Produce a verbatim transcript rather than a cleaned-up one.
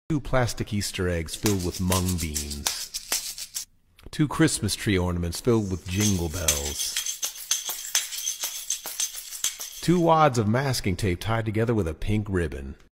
Two plastic Easter eggs filled with mung beans. Two Christmas tree ornaments filled with jingle bells. Two wads of masking tape tied together with a pink ribbon.